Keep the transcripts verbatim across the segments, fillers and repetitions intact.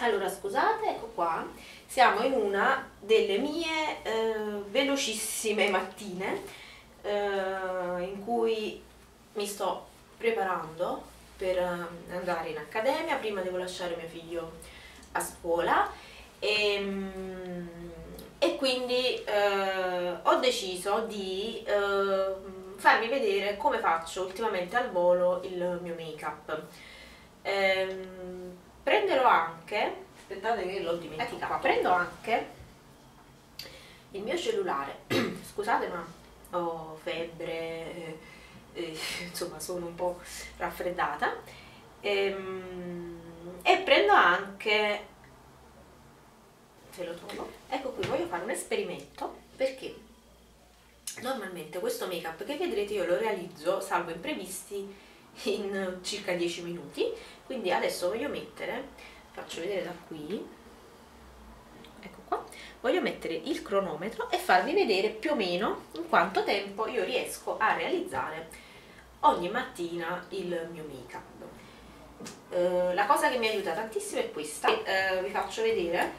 Allora, scusate, ecco qua, siamo in una delle mie eh, velocissime mattine eh, in cui mi sto preparando per eh, andare in accademia. Prima devo lasciare mio figlio a scuola e, e quindi eh, ho deciso di eh, farvi vedere come faccio ultimamente al volo il mio make-up. Ehm, prenderò anche, aspettate che l'ho dimenticato, prendo anche il mio cellulare, scusate ma ho febbre, eh, eh, insomma sono un po' raffreddata, ehm, e prendo anche, se lo trovo, ecco qui, voglio fare un esperimento perché normalmente questo make up che vedrete io lo realizzo, salvo imprevisti, in circa dieci minuti. Quindi adesso voglio mettere, faccio vedere da qui, ecco qua, voglio mettere il cronometro e farvi vedere più o meno in quanto tempo io riesco a realizzare ogni mattina il mio make up. Eh, la cosa che mi aiuta tantissimo è questa, eh, vi faccio vedere,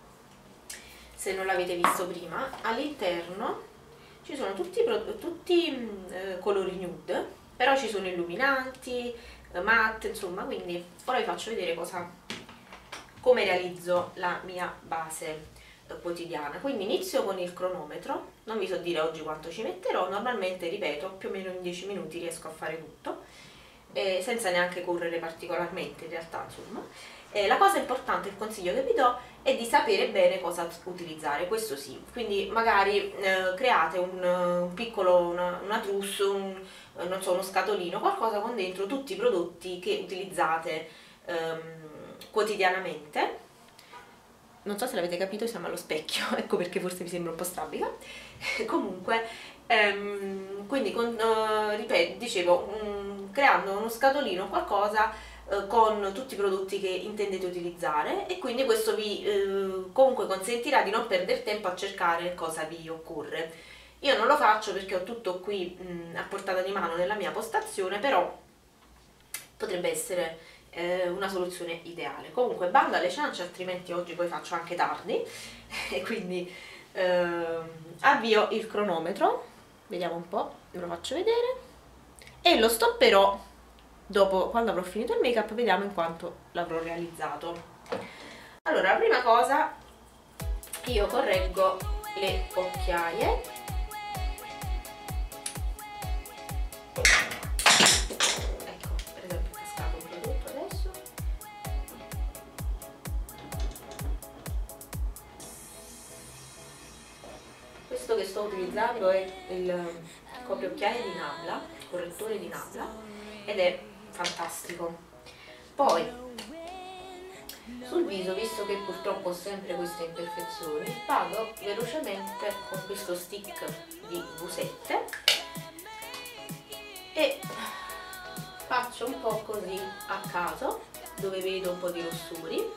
se non l'avete visto prima, all'interno ci sono tutti, tutti eh, colori nude, però ci sono illuminanti, eh, matte, insomma, quindi ora vi faccio vedere cosa, come realizzo la mia base eh, quotidiana. Quindi inizio con il cronometro, non vi so dire oggi quanto ci metterò, normalmente ripeto più o meno in dieci minuti riesco a fare tutto, eh, senza neanche correre particolarmente in realtà, insomma. Eh, la cosa importante, il consiglio che vi do è di sapere bene cosa utilizzare, questo sì, quindi magari eh, create un, un piccolo, una, una trousse, un, non so, uno scatolino, qualcosa con dentro tutti i prodotti che utilizzate ehm, quotidianamente. Non so se l'avete capito, siamo allo specchio, ecco perché forse vi sembra un po' strabica. Comunque, ehm, quindi con, eh, ripeto, dicevo, um, creando uno scatolino, qualcosa con tutti i prodotti che intendete utilizzare, e quindi questo vi eh, comunque consentirà di non perdere tempo a cercare cosa vi occorre. Io non lo faccio perché ho tutto qui mh, a portata di mano nella mia postazione, però potrebbe essere eh, una soluzione ideale. Comunque bando alle ciance, altrimenti oggi poi faccio anche tardi e quindi eh, avvio il cronometro, vediamo un po', ve lo faccio vedere e lo stopperò dopo, quando avrò finito il make up, vediamo in quanto l'avrò realizzato. Allora, la prima cosa, io correggo le occhiaie. Ecco, per esempio è cascato un prodotto adesso. Questo che sto utilizzando è il copriocchiaie di Nabla, il correttore di Nabla, ed è fantastico. Poi sul viso, visto che purtroppo ho sempre queste imperfezioni, vado velocemente con questo stick di Busette e faccio un po' così a caso dove vedo un po' di rossuri,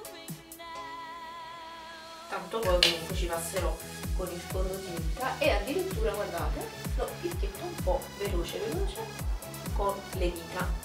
tanto poi comunque ci passerò con il fondotinta, e addirittura guardate, lo picchetto un po' veloce veloce con le dita.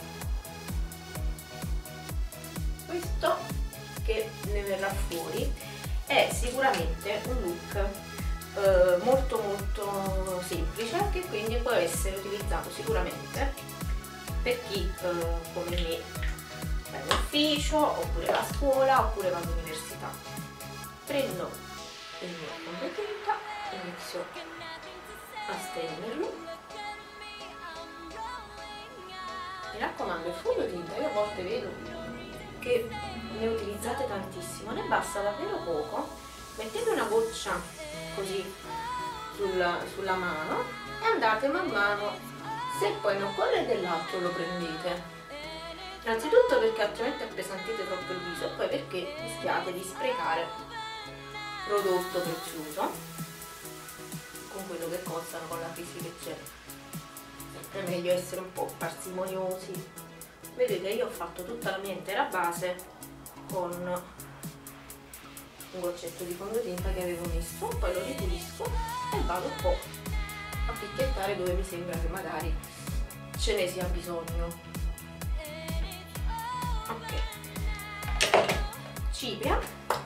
Questo che ne verrà fuori è sicuramente un look eh, molto molto semplice, che quindi può essere utilizzato sicuramente per chi eh, come me va in ufficio, oppure va a scuola, oppure va all'università. Prendo il mio fondotinta, inizio a stenderlo. Mi raccomando, il fondotinta io a volte vedo che ne utilizzate tantissimo, ne basta davvero poco, mettete una goccia così sulla, sulla mano e andate man mano, se poi ne occorre dell'altro lo prendete, innanzitutto perché altrimenti appesantite troppo il viso, e poi perché rischiate di sprecare prodotto prezioso con quello che costano, con la crisi che c'è. È meglio essere un po' parsimoniosi. Vedete, io ho fatto tutta la mia intera base con un goccetto di fondotinta che avevo messo, poi lo ripulisco e vado un po' a picchiettare dove mi sembra che magari ce ne sia bisogno. Ok, cipria,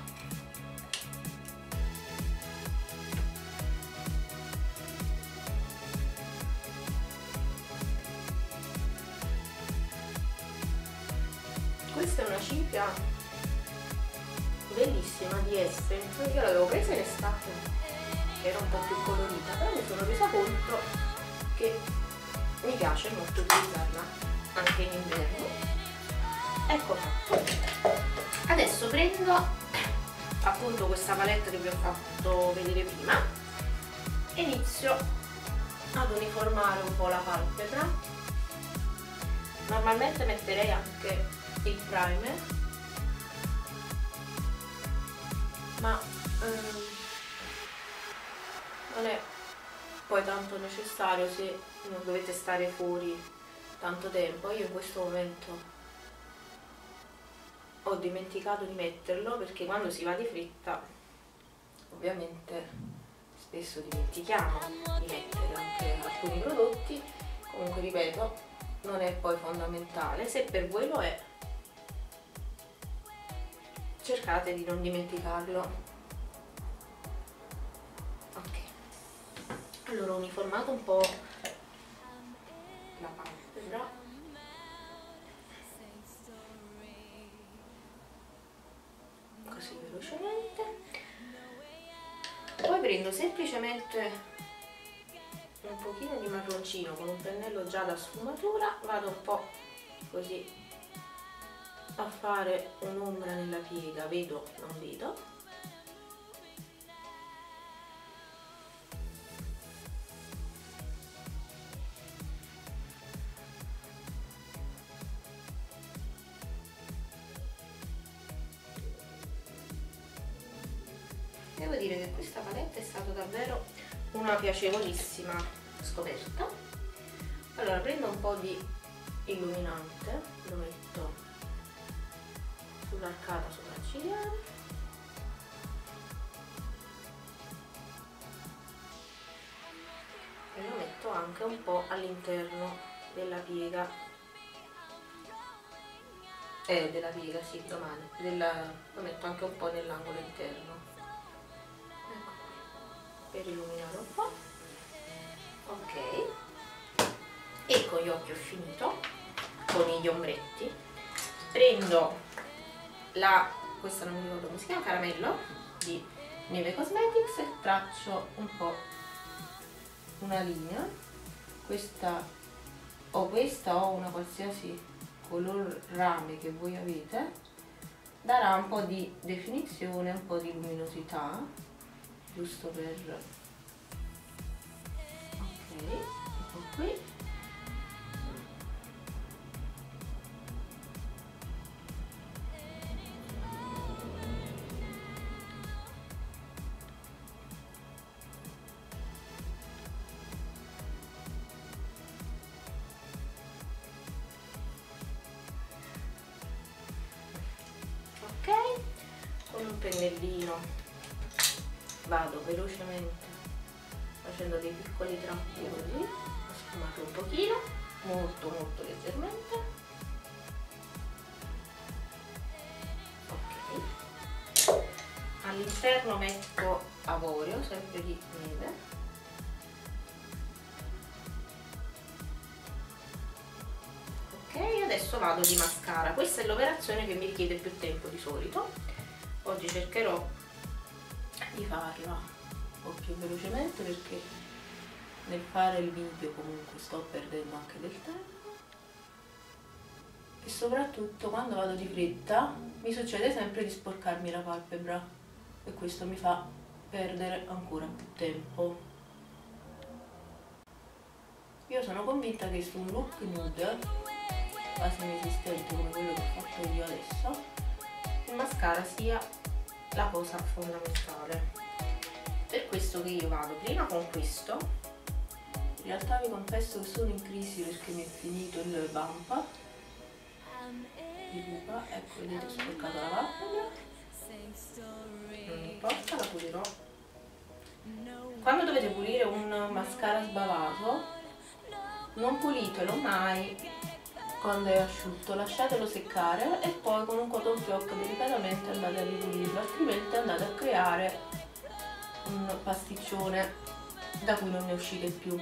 questa è una cipria bellissima di Essence, io l'avevo presa in estate, era un po' più colorita, però mi sono resa conto che mi piace molto utilizzarla anche in inverno. Ecco fatto. Adesso prendo appunto questa palette che vi ho fatto vedere prima e inizio ad uniformare un po' la palpebra. Normalmente metterei anche il primer, ma ehm, non è poi tanto necessario se non dovete stare fuori tanto tempo. Io in questo momento ho dimenticato di metterlo perché quando si va di fretta ovviamente spesso dimentichiamo di mettere anche alcuni prodotti. Comunque ripeto, non è poi fondamentale, se per voi lo è cercate di non dimenticarlo. Allora ho uniformato un po' la palpebra, così velocemente, poi prendo semplicemente un pochino di marroncino con un pennello già da sfumatura, vado un po' così a fare un'ombra nella piega, vedo, non vedo. Devo dire che questa palette è stata davvero una piacevolissima scoperta. Allora prendo un po' di illuminante, lo metto sull'arcata sopraccigliare e lo metto anche un po' all'interno della piega, eh, della piega, sì, domani, della, lo metto anche un po' nell'angolo interno. Per illuminare un po', ok, e con gli occhi ho finito, con gli ombretti. Prendo la, questa non mi ricordo come si chiama, Caramello di Neve Cosmetics e traccio un po' una linea. Questa o questa o una qualsiasi color rame che voi avete darà un po' di definizione, un po' di luminosità, giusto per, ok, ecco qui, ok, con un pennellino vado velocemente facendo dei piccoli tratti così, ho sfumato un pochino, molto molto leggermente, ok, all'interno metto avorio, sempre di Neve, ok, adesso vado di mascara. Questa è l'operazione che mi richiede più tempo di solito, oggi cercherò di farla un po' più velocemente perché nel fare il video comunque sto perdendo anche del tempo e soprattutto quando vado di fretta mi succede sempre di sporcarmi la palpebra e questo mi fa perdere ancora più tempo. Io sono convinta che su un look nude quasi inesistente come quello che ho fatto io adesso il mascara sia la cosa fondamentale, per questo che io vado prima con questo. In realtà vi confesso che sono in crisi perché mi è finito il Bump di Pupa, ecco, vedete, ho sporcato la palpebra, non importa, la pulirò. Quando dovete pulire un mascara sbavato non pulitelo mai quando è asciutto, lasciatelo seccare e poi con un cotton fioc delicatamente andate a ripulirlo, altrimenti andate a creare un pasticcione da cui non ne uscite più.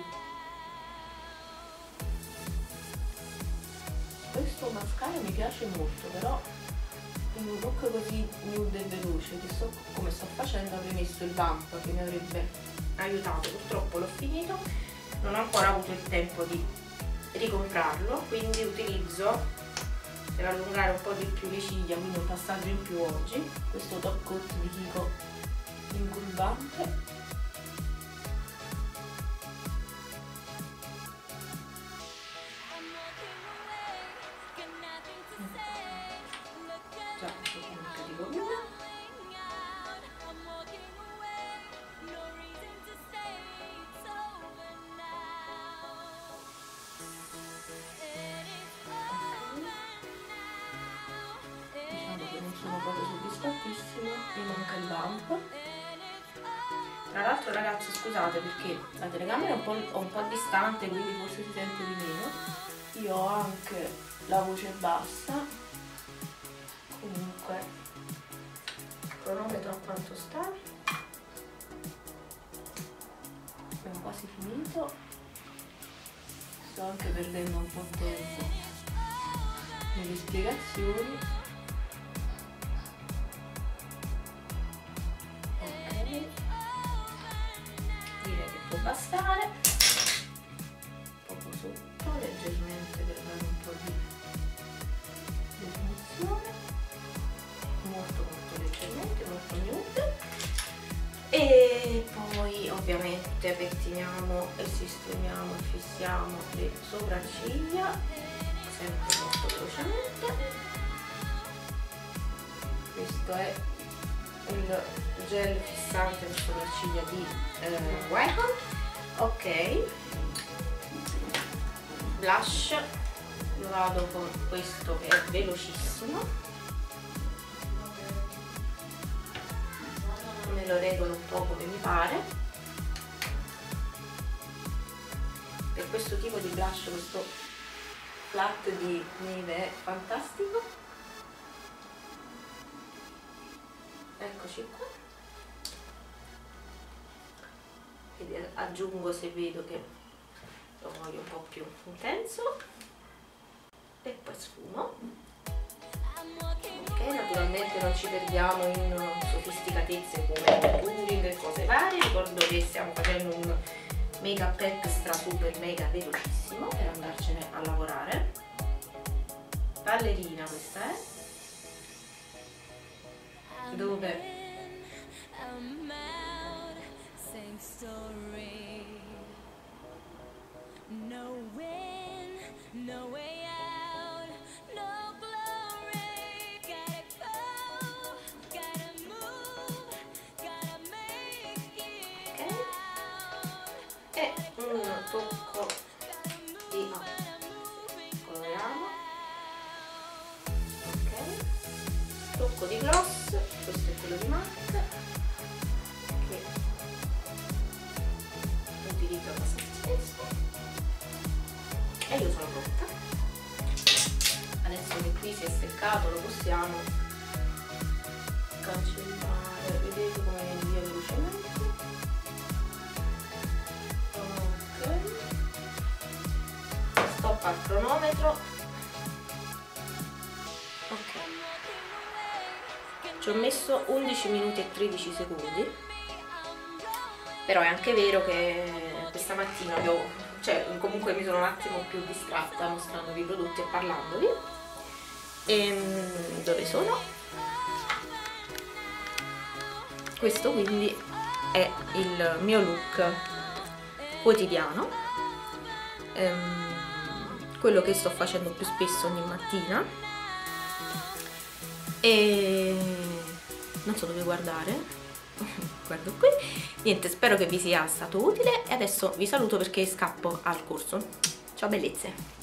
Questo mascara mi piace molto, però in un look così nude e veloce, che so come sto facendo, avrei messo il Vamp che mi avrebbe aiutato. Purtroppo l'ho finito, non ho ancora avuto il tempo di ricomprarlo, quindi utilizzo, per allungare un po' di più le ciglia, quindi un passaggio in più oggi, questo top coat di Kiko incurvante. Già, anche di gomina. Sono proprio soddisfattissima, mi manca il Vamp. Tra l'altro ragazzi, scusate perché la telecamera è un po', un po' distante, quindi forse si sente di meno. Io ho anche la voce bassa. Comunque il cronometro a quanto sta? Abbiamo quasi finito. Sto anche perdendo un po' di tempo nelle spiegazioni. Può bastare, poco sotto, leggermente per dare un po' di definizione, molto molto leggermente, molto nude, e poi ovviamente pettiniamo e sistemiamo e fissiamo le sopracciglia sempre molto velocemente. Questo è il gel fissante per sopracciglia di eh, Wacom. Ok, blush lo vado con questo che è velocissimo, me lo regolo un po' come mi pare. Per questo tipo di blush, questo flat di Neve è fantastico. Eccoci qua. Quindi aggiungo se vedo che lo voglio un po' più intenso e poi sfumo. Ok, naturalmente non ci perdiamo in sofisticatezze come contouring e cose varie. Ricordo che stiamo facendo un make up extra super mega velocissimo per andarcene a lavorare. Ballerina questa è, dove e un tocco di ah, coloriamo, ok, tocco di gloss, questo è quello di MAC che utilizzo abbastanza spesso e io sono pronta. Adesso che qui si è seccato lo possiamo cancellare, vedete come via velocemente. Stop al cronometro. Ok, ci ho messo undici minuti e tredici secondi, però è anche vero che questa mattina io, cioè comunque mi sono un attimo più distratta mostrandovi i prodotti e parlandovi. E dove sono? Questo quindi è il mio look quotidiano, ehm, quello che sto facendo più spesso ogni mattina, e non so dove guardare, guardo qui. Niente, spero che vi sia stato utile e adesso vi saluto perché scappo al corso. Ciao bellezze!